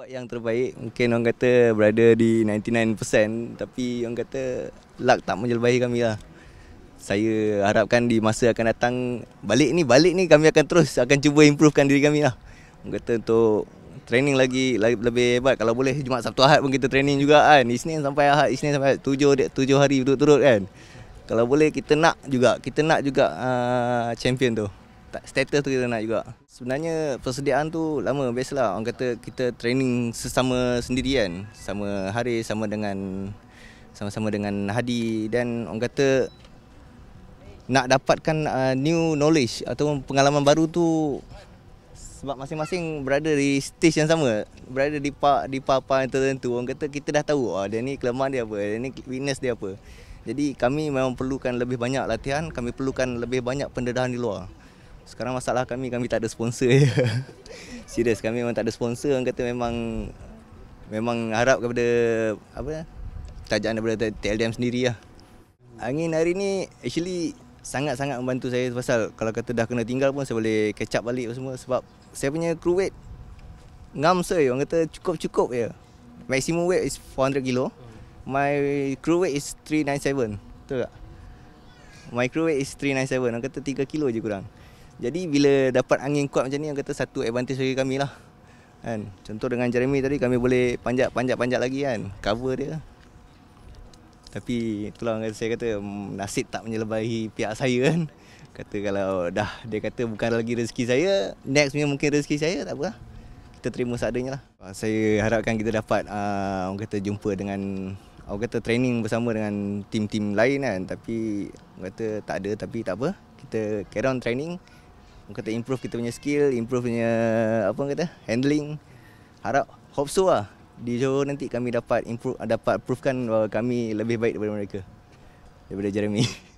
yang terbaik mungkin orang kata berada di 99%, tapi orang kata luck tak menjelabahi kami lah. Saya harapkan di masa akan datang balik ni kami akan terus cuba improvekan diri kami lah. Orang kata untuk training lagi lebih hebat. Kalau boleh Jumaat Sabtu Ahad pun kita training juga kan. Isnin sampai Ahad 7 hari berturut-turut kan. Kalau boleh kita nak juga champion tu. Status tu kita nak juga. Sebenarnya persediaan tu lama, biasalah. Orang kata kita training sesama sendiri kan. Sama Haris, sama-sama dengan Hadi, dan orang kata nak dapatkan new knowledge atau pengalaman baru tu sebab masing-masing berada di stage yang sama, berada di part yang tertentu. Orang kata kita dah tahu dia ni kelemahan dia apa, dia ni weakness dia apa. Jadi kami memang perlukan lebih banyak latihan, kami perlukan lebih banyak pendedahan di luar. Sekarang masalah kami tak ada sponsor je. Serius, kami memang tak ada sponsor. Orang kata memang harap kepada kerajaan daripada TLDM sendiri lah. Angin hari ni actually sangat-sangat membantu saya, pasal kalau kata dah kena tinggal pun saya boleh catch up balik semua, sebab saya punya crew weight ngam saya, orang kata cukup je. Maximum weight is 400 kilo. My crew weight is 397. Betul tak? My crew weight is 397. Orang kata 3 kilo je kurang. Jadi bila dapat angin kuat macam ni, orang kata satu advantage bagi kami lah. Kan? Contoh dengan Jeremy tadi, kami boleh panjat lagi kan, cover dia. Tapi itulah saya kata nasib tak menyelebahi pihak saya kan. Kata kalau dah dia kata bukan lagi rezeki saya, next punya mungkin rezeki saya, tak apa lah. Kita terima seadanya lah. Saya harapkan kita dapat orang kata jumpa dengan, orang kata training bersama dengan tim-tim lain kan. Tapi orang kata tak ada, tapi tak apa. Kita carry on training. Orang kata improve kita punya skill, improve punya handling. Hope so lah. Di Johor nanti kami dapat provekan bahawa kami lebih baik daripada mereka, daripada Jeremy.